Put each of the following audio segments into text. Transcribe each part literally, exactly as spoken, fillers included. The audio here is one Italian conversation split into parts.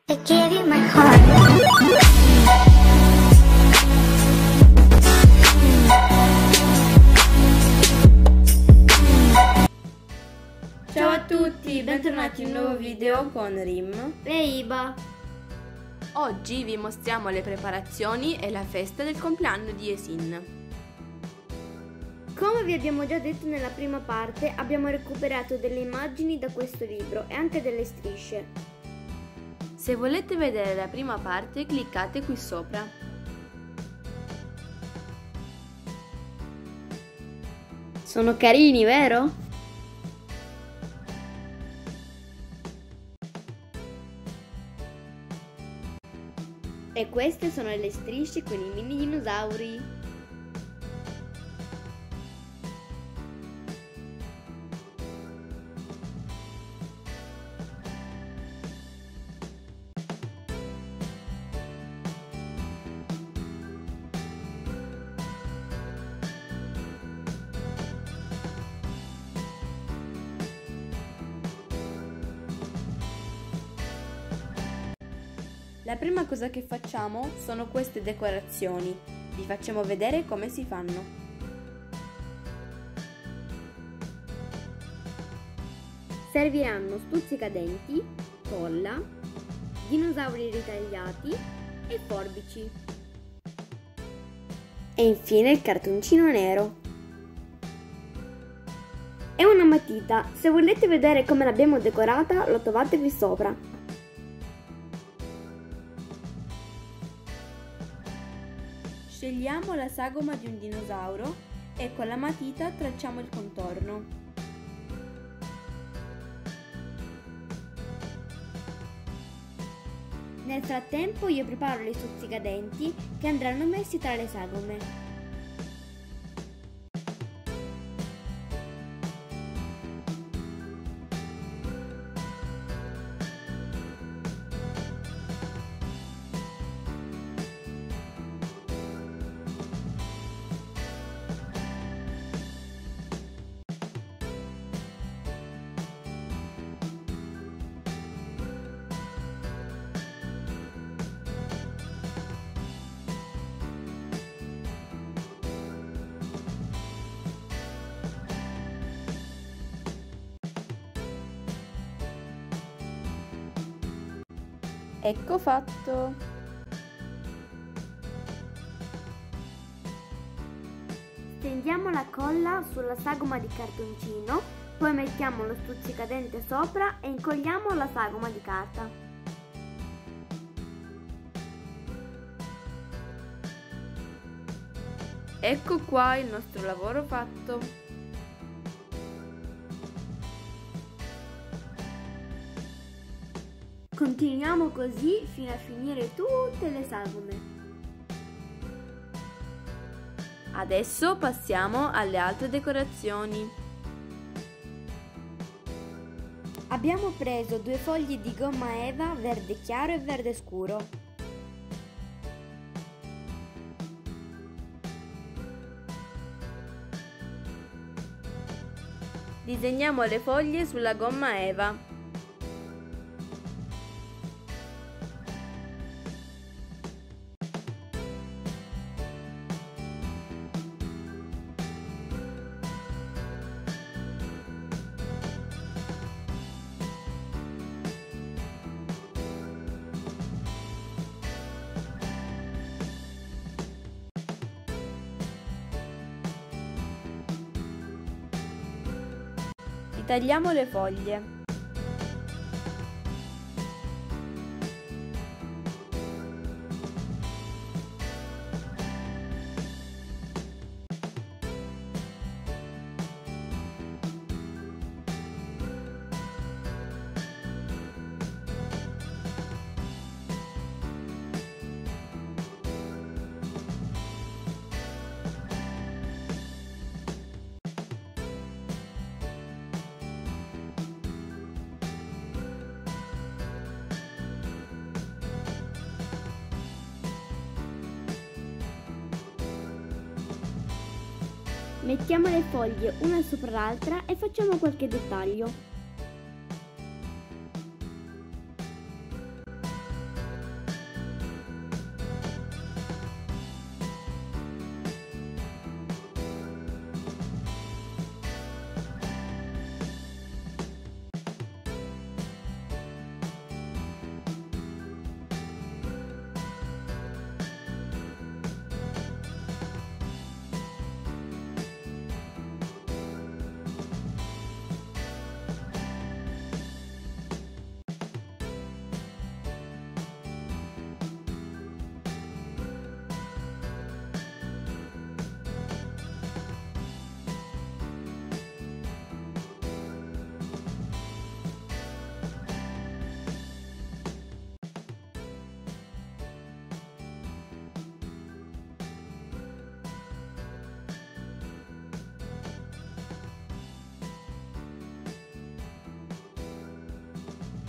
I gave you my heart. Ciao a tutti, bentornati in un nuovo video con Rim e Iba. Oggi vi mostriamo le preparazioni e la festa del compleanno di Yasin. Come vi abbiamo già detto nella prima parte, abbiamo recuperato delle immagini da questo libro e anche delle strisce. Se volete vedere la prima parte, cliccate qui sopra. Sono carini, vero? E queste sono le strisce con i mini dinosauri. La prima cosa che facciamo sono queste decorazioni. Vi facciamo vedere come si fanno. Serviranno stuzzicadenti, colla, dinosauri ritagliati e forbici. E infine il cartoncino nero. E una matita. Se volete vedere come l'abbiamo decorata, lo trovate qui sopra. Scegliamo la sagoma di un dinosauro e con la matita tracciamo il contorno. Nel frattempo io preparo gli stuzzicadenti che andranno messi tra le sagome. Ecco fatto! Stendiamo la colla sulla sagoma di cartoncino, poi mettiamo lo stuzzicadente sopra e incolliamo la sagoma di carta. Ecco qua il nostro lavoro fatto! Continuiamo così fino a finire tutte le sagome. Adesso passiamo alle altre decorazioni. Abbiamo preso due fogli di gomma eva verde chiaro e verde scuro. Disegniamo le foglie sulla gomma eva. Tagliamo le foglie. Mettiamo le foglie una sopra l'altra e facciamo qualche dettaglio.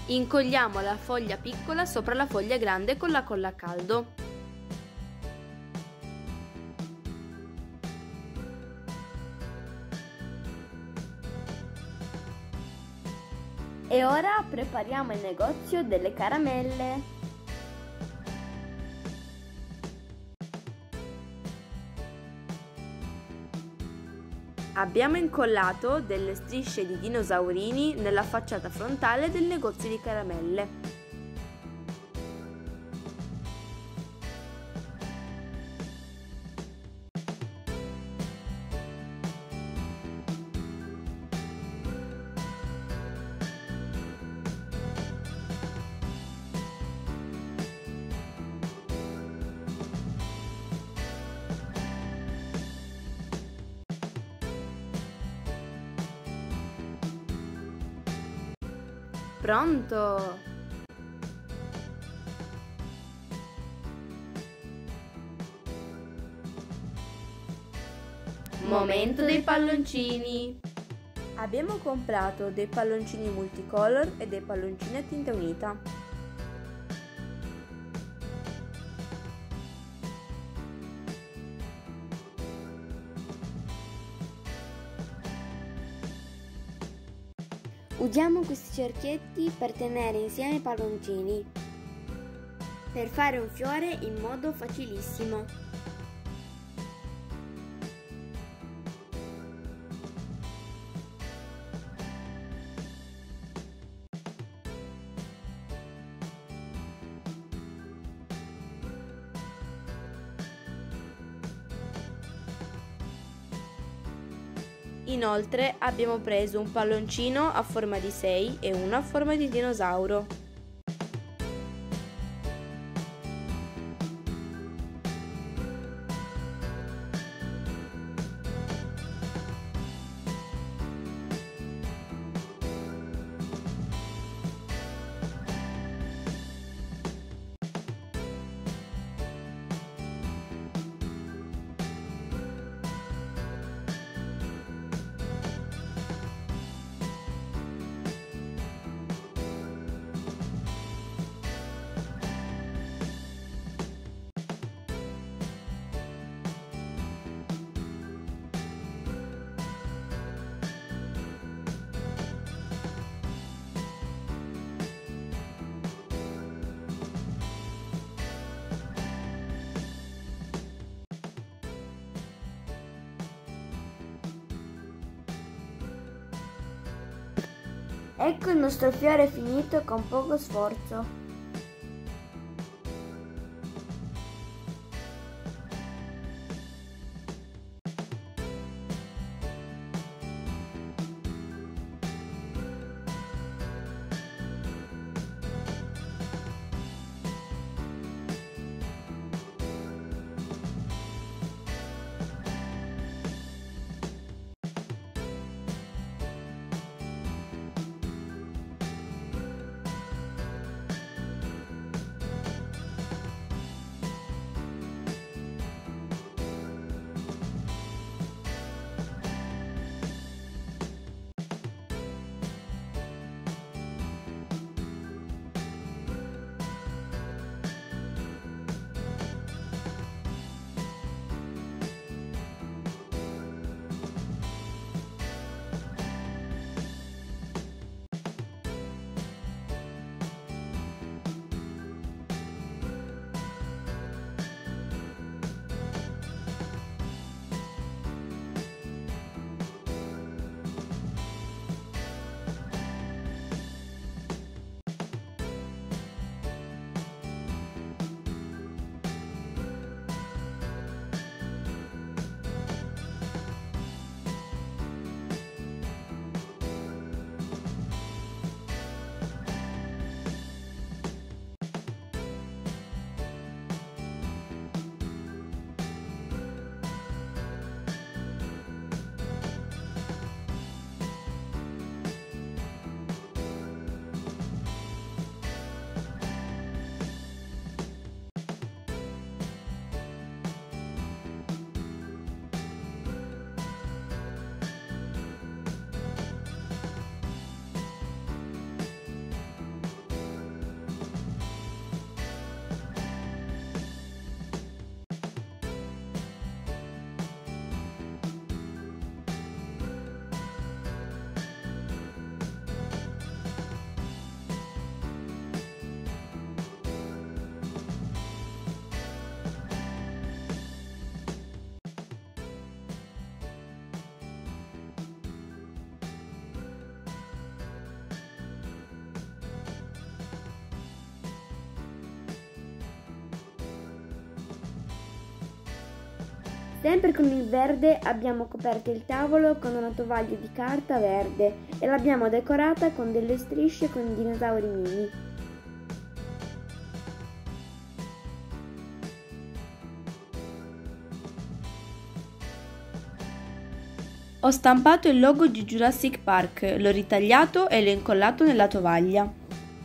Incolliamo la foglia piccola sopra la foglia grande con la colla a caldo. E ora prepariamo il negozio delle caramelle. Abbiamo incollato delle strisce di dinosaurini nella facciata frontale del negozio di caramelle. Pronto! Momento dei palloncini! Abbiamo comprato dei palloncini multicolor e dei palloncini a tinta unita. Usiamo questi cerchietti per tenere insieme i palloncini, per fare un fiore in modo facilissimo. Inoltre abbiamo preso un palloncino a forma di sei e uno a forma di dinosauro. Ecco il nostro fiore finito con poco sforzo. Sempre con il verde abbiamo coperto il tavolo con una tovaglia di carta verde e l'abbiamo decorata con delle strisce con i dinosauri mini. Ho stampato il logo di Jurassic Park, l'ho ritagliato e l'ho incollato nella tovaglia.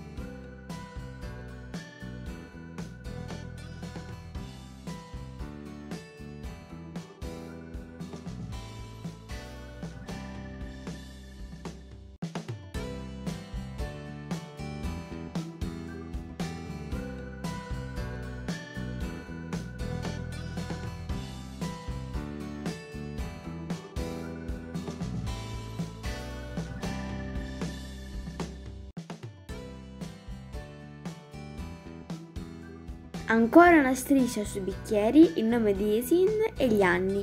Ancora una striscia sui bicchieri, il nome di Yasin e gli anni.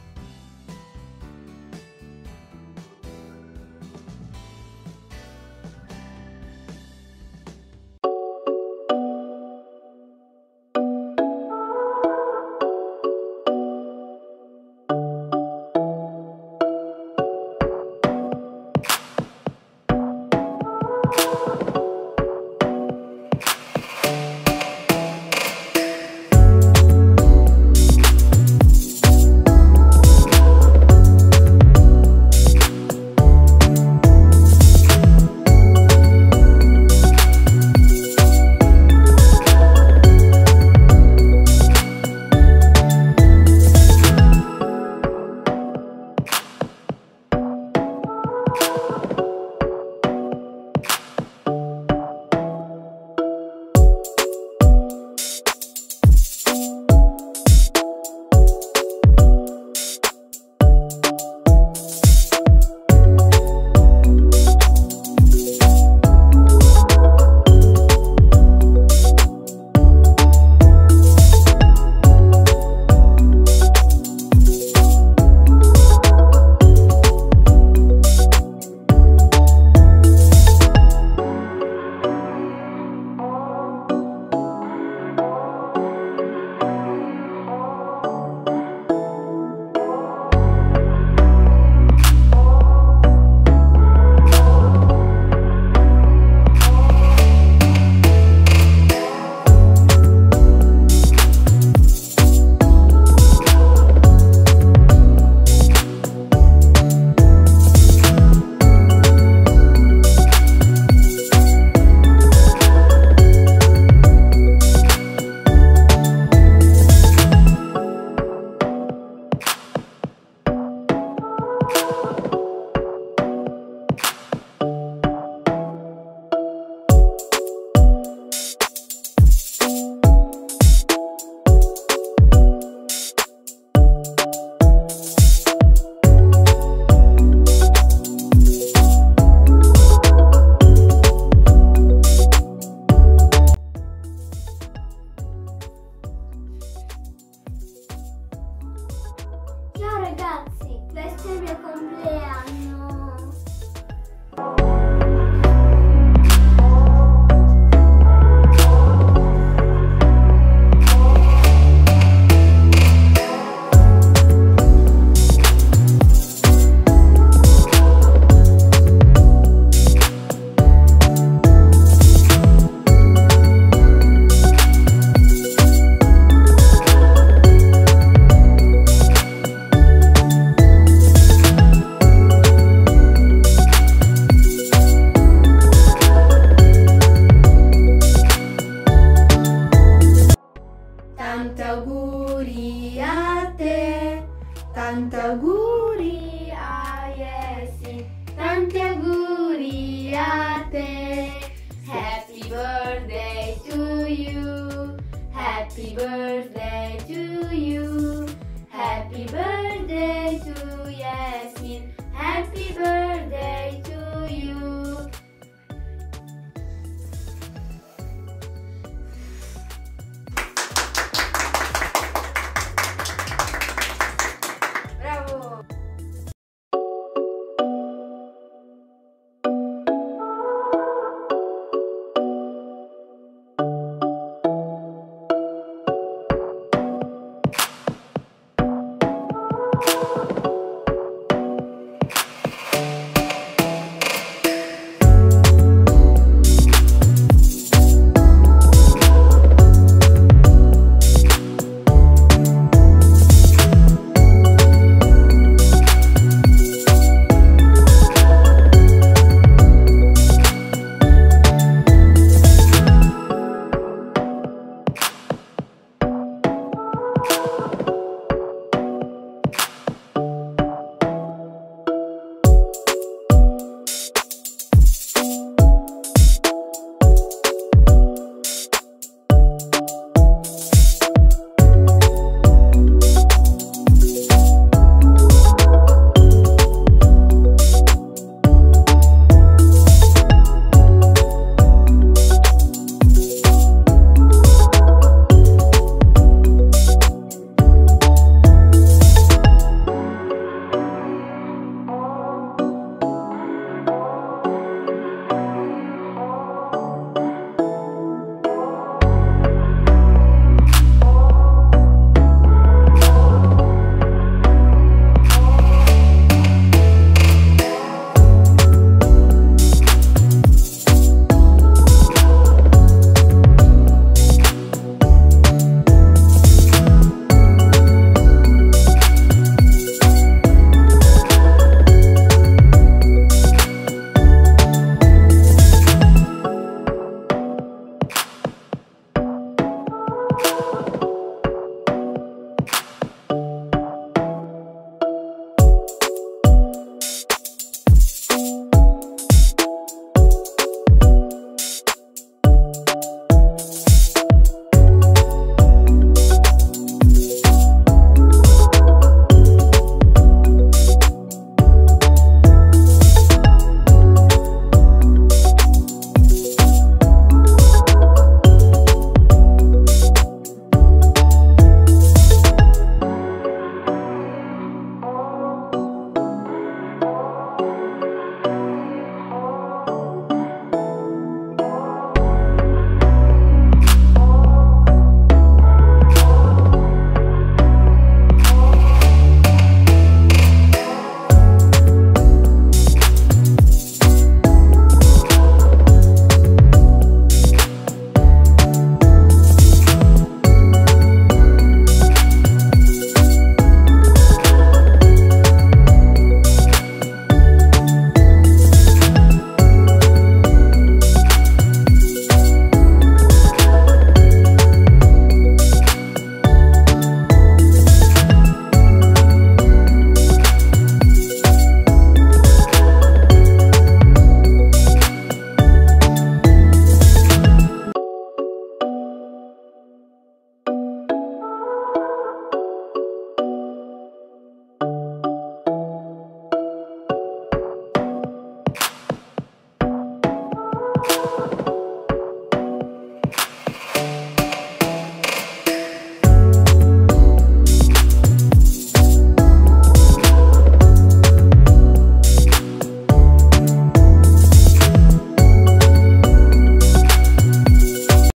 Ragazzi, questo è il mio compleanno. Tanti auguri a te, tanti auguri a Yasin, tanti auguri a